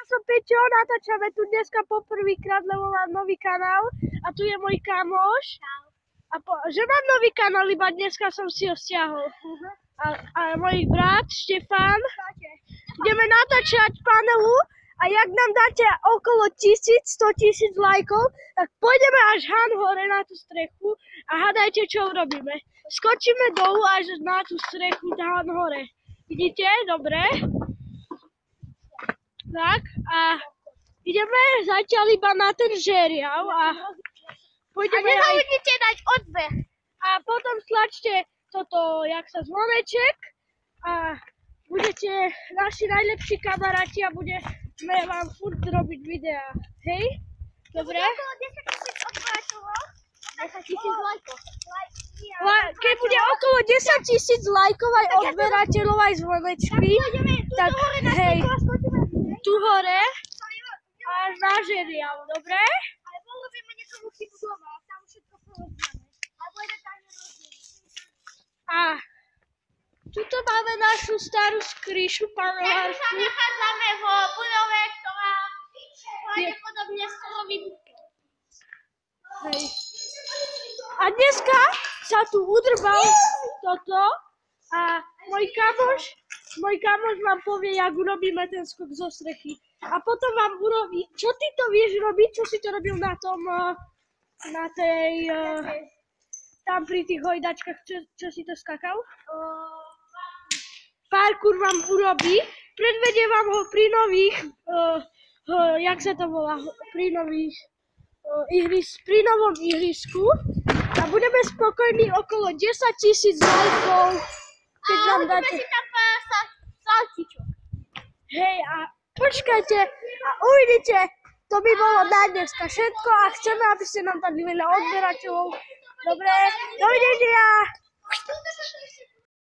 som Peťo, natáčame tu dneska poprvýkrát, lebo mám nový kanál a tu je môj kamoš. Že mám nový kanál, iba dneska som si ho stiahol. A môj brat Štefan. Ideme natáčať panelu a jak nám dáte okolo 100 000 lajkov, tak pôjdeme až hore na tú strechu a hádajte, čo urobíme. Skočíme dolu až na tú strechu tam hore. Vidíte? Dobre. Tak a ideme zatiaľ iba na ten žeriav a pôjdeme. A nezabudnite dať odber. A potom stlačte toto, jak sa zvoneček a budete naši najlepší kamaráti a budeme vám furt robiť videá. Hej? Dobre? Okolo 10 000 odberateľov. 10 000 lajkov. Keď bude okolo 10 000 lajkov aj odberateľov aj zvonečky, tak hej, tu hore až na žeriav, dobre? Ale urobíme niekomu chybu doma, tam všetko porozdiame. Alebo jeden tajný rozdiel. A tuto máme našu starú skríšu panovárku. Tu sa nachádzame v budove, ktorá pravdepodobne skoro vybuchne. Hej. A dneska sa tu udrbal toto a môj kamoš vám povie, jak urobíme ten skok zo strechy. A potom vám urobí, čo ty to vieš robiť, čo si to robil na tom, na tej, tam pri tých hojdačkách, čo si to skakal? Parkour vám urobí, predvedie vám ho pri nových, jak sa to volá, pri novom ihrisku a budeme spokojní okolo 10 000 lajkov, keď nám dáte. Si tam salčičok. Hej, a počkajte a uvidíte, to by bolo na dneska všetko a chceme, aby ste nám dali veľa odberateľov. Dobre, dovidenia.